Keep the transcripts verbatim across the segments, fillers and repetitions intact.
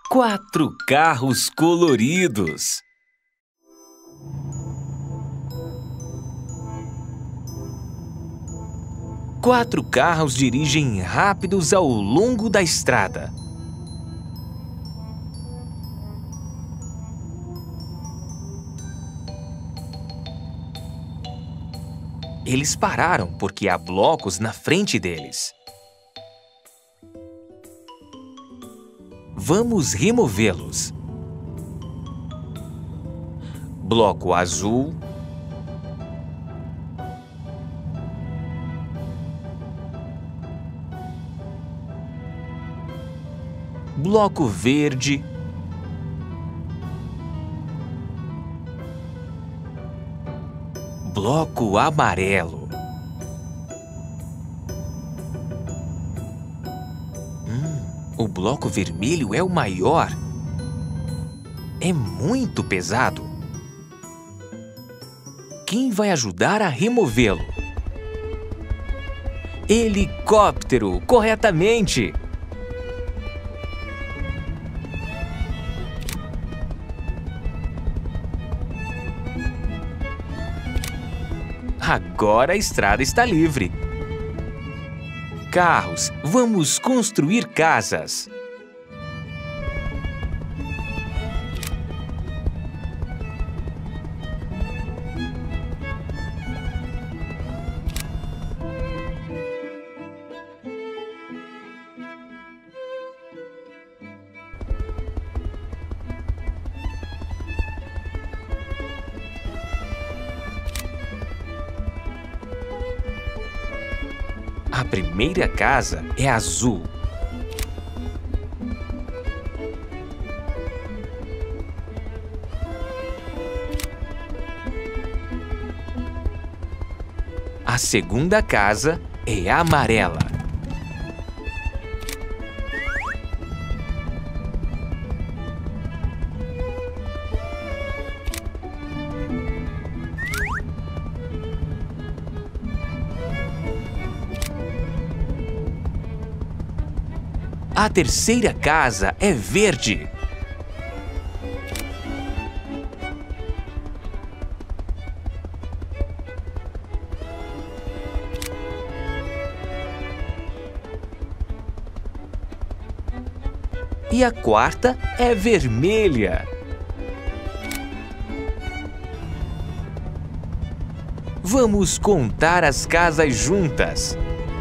Quatro carros coloridos. Quatro carros dirigem rápidos ao longo da estrada. Eles pararam porque há blocos na frente deles. Vamos removê-los. Bloco azul. Bloco verde. Bloco amarelo. Hum, o bloco vermelho é o maior. É muito pesado. Quem vai ajudar a removê-lo? Helicóptero, corretamente! Agora a estrada está livre. Carros, vamos construir casas. A primeira casa é azul. A segunda casa é amarela. A terceira casa é verde. E a quarta é vermelha. Vamos contar as casas juntas.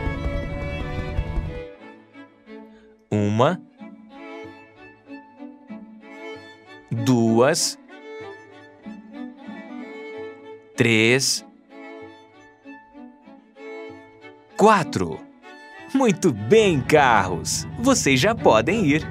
Uma, duas, três, quatro. Muito bem, carros! Vocês já podem ir.